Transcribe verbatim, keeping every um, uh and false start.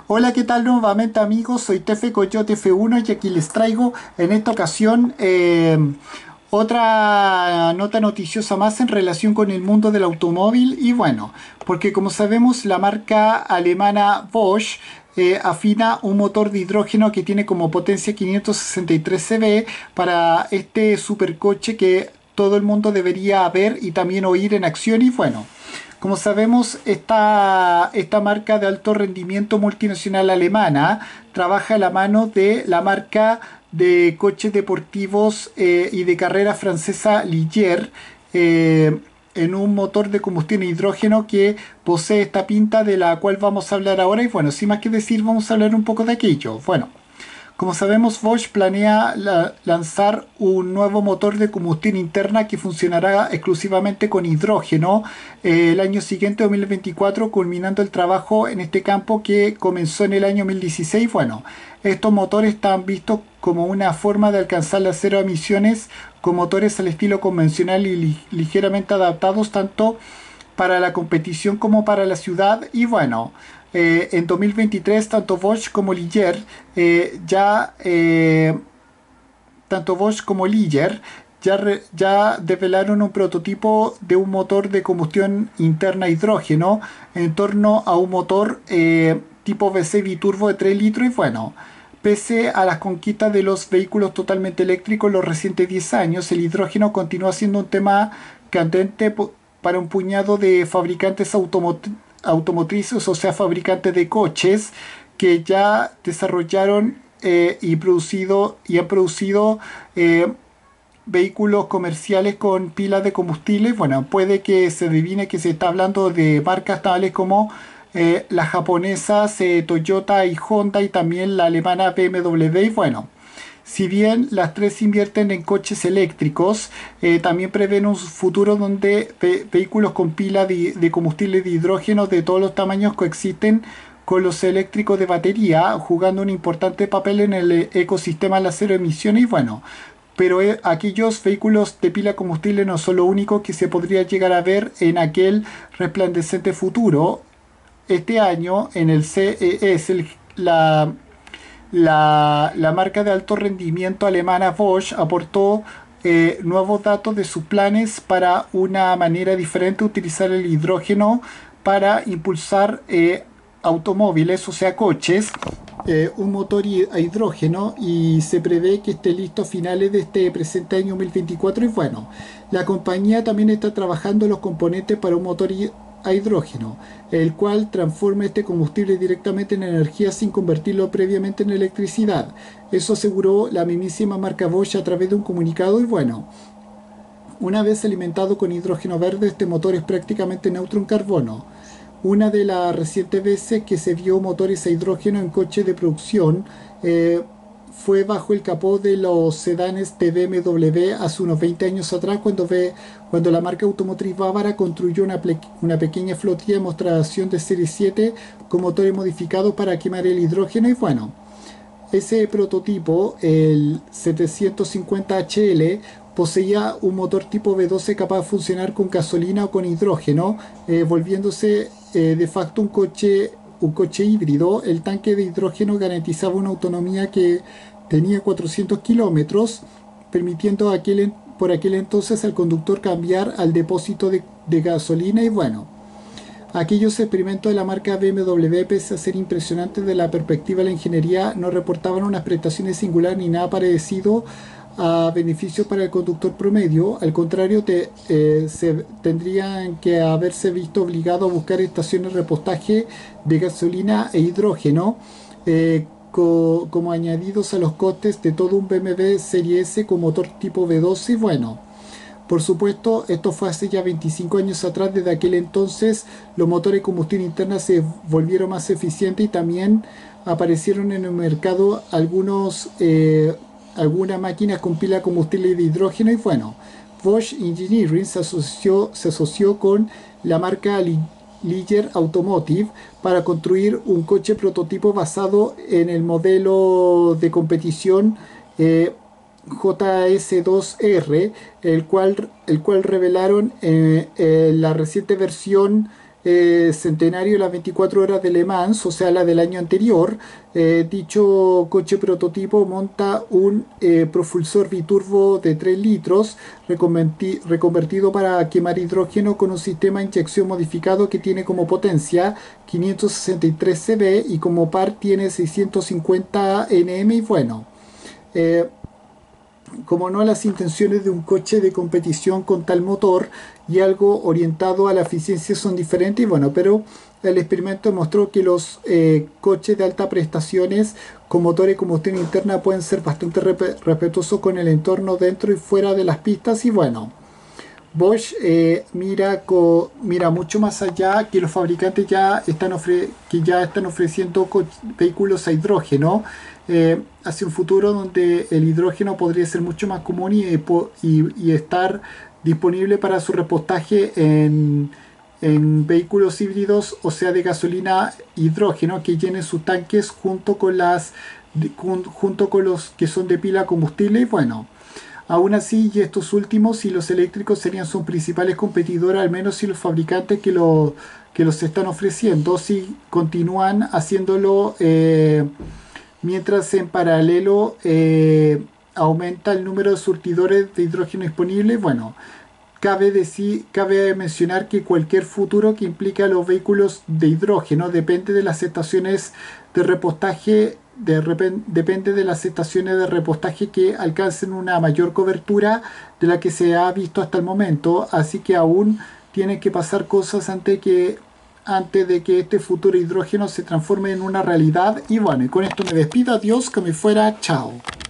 Hola, ¿qué tal nuevamente amigos? Soy Tefe Coyote F uno y aquí les traigo en esta ocasión eh, otra nota noticiosa más en relación con el mundo del automóvil. Y bueno, porque como sabemos la marca alemana Bosch eh, afina un motor de hidrógeno que tiene como potencia quinientos sesenta y tres caballos para este supercoche que todo el mundo debería ver y también oír en acción. Y bueno, como sabemos, esta, esta marca de alto rendimiento multinacional alemana trabaja a la mano de la marca de coches deportivos eh, y de carrera francesa Ligier, eh, en un motor de combustión a hidrógeno que posee esta pinta de la cual vamos a hablar ahora. Y bueno, sin más que decir, vamos a hablar un poco de aquello. Bueno, como sabemos, Bosch planea la- lanzar un nuevo motor de combustión interna que funcionará exclusivamente con hidrógeno eh, el año siguiente, dos mil veinticuatro, culminando el trabajo en este campo que comenzó en el año dos mil dieciséis. Bueno, estos motores están vistos como una forma de alcanzar las cero emisiones con motores al estilo convencional y li- ligeramente adaptados tanto para la competición como para la ciudad. Y bueno, eh, en dos mil veintitrés tanto Bosch como Ligier eh, ya eh, tanto Bosch como Ligier ya, re- ya develaron un prototipo de un motor de combustión interna a hidrógeno en torno a un motor eh, tipo V C biturbo de tres litros. Y bueno, pese a las conquistas de los vehículos totalmente eléctricos en los recientes diez años, el hidrógeno continúa siendo un tema candente po- para un puñado de fabricantes automot- automotrices, o sea, fabricantes de coches que ya desarrollaron eh, y producido y han producido eh, vehículos comerciales con pilas de combustible. Bueno, puede que se adivine que se está hablando de marcas tales como eh, las japonesas eh, Toyota y Honda, y también la alemana B M W. Y bueno, si bien las tres invierten en coches eléctricos, eh, también prevén un futuro donde ve- vehículos con pila de, de combustible de hidrógeno de todos los tamaños coexisten con los eléctricos de batería, jugando un importante papel en el eh, ecosistema de las cero emisiones. Y bueno, pero eh, aquellos vehículos de pila combustible no son lo único que se podría llegar a ver en aquel resplandeciente futuro. Este año en el C E S, el- la la, la marca de alto rendimiento alemana Bosch aportó eh, nuevos datos de sus planes para una manera diferente de utilizar el hidrógeno para impulsar eh, automóviles, o sea, coches, eh, un motor hi- a hidrógeno, y se prevé que esté listo a finales de este presente año dos mil veinticuatro. Y bueno, la compañía también está trabajando en los componentes para un motor hi- a hidrógeno, el cual transforma este combustible directamente en energía sin convertirlo previamente en electricidad. Eso aseguró la mismísima marca Bosch a través de un comunicado. Y bueno, una vez alimentado con hidrógeno verde, este motor es prácticamente neutro en carbono. Una de las recientes veces que se vio motores a hidrógeno en coches de producción eh, fue bajo el capó de los sedanes de B M W hace unos veinte años atrás, cuando, ve, cuando la marca automotriz bávara construyó una, una pequeña flotilla de demostración de Serie siete con motores modificados para quemar el hidrógeno. Y bueno, ese prototipo, el setecientos cincuenta H L, poseía un motor tipo V doce capaz de funcionar con gasolina o con hidrógeno, eh, volviéndose eh, de facto un coche, un coche híbrido. El tanque de hidrógeno garantizaba una autonomía que tenía cuatrocientos kilómetros, permitiendo aquel, por aquel entonces al conductor cambiar al depósito de, de gasolina. Y bueno, aquellos experimentos de la marca B M W, pese a ser impresionantes de la perspectiva de la ingeniería, no reportaban unas prestaciones singulares ni nada parecido a beneficios para el conductor promedio. Al contrario, te, eh, se tendrían que haberse visto obligados a buscar estaciones de repostaje de gasolina e hidrógeno, eh, co como añadidos a los costes de todo un B M W Serie S con motor tipo V doce. Y bueno, por supuesto, esto fue hace ya veinticinco años atrás. Desde aquel entonces los motores de combustión interna se volvieron más eficientes, y también aparecieron en el mercado algunos, eh, algunas máquinas con pila de combustible de hidrógeno. Y bueno, Bosch Engineering se asoció, se asoció con la marca Ligier Automotive para construir un coche prototipo basado en el modelo de competición eh, J S dos R, el cual, el cual revelaron eh, eh, la reciente versión eh, centenario de las veinticuatro horas de Le Mans, o sea, la del año anterior. Eh, dicho coche prototipo monta un eh, propulsor biturbo de tres litros reconverti- reconvertido para quemar hidrógeno con un sistema de inyección modificado que tiene como potencia quinientos sesenta y tres C V y como par tiene seiscientos cincuenta Nm y bueno. eh, como no, las intenciones de un coche de competición con tal motor y algo orientado a la eficiencia son diferentes, y bueno, pero el experimento mostró que los eh, coches de alta prestaciones con motores de combustión interna pueden ser bastante respetuosos con el entorno dentro y fuera de las pistas, y bueno, Bosch eh, mira, co, mira mucho más allá, que los fabricantes ya están, ofre que ya están ofreciendo vehículos a hidrógeno eh, hacia un futuro donde el hidrógeno podría ser mucho más común y, y, y estar disponible para su repostaje en, en vehículos híbridos, o sea, de gasolina hidrógeno, que llenen sus tanques junto con, las, junto con los que son de pila combustible. Y bueno, aún así, y estos últimos, si los eléctricos serían sus principales competidores, al menos si los fabricantes que, lo, que los están ofreciendo, si continúan haciéndolo eh, mientras en paralelo eh, aumenta el número de surtidores de hidrógeno disponibles. Bueno, cabe, decir, cabe mencionar que cualquier futuro que implique a los vehículos de hidrógeno depende de las estaciones de repostaje de depende de las estaciones de repostaje que alcancen una mayor cobertura de la que se ha visto hasta el momento, así que aún tienen que pasar cosas antes que antes de que este futuro hidrógeno se transforme en una realidad. Y bueno, y con esto me despido, adiós, que me fuera, chao.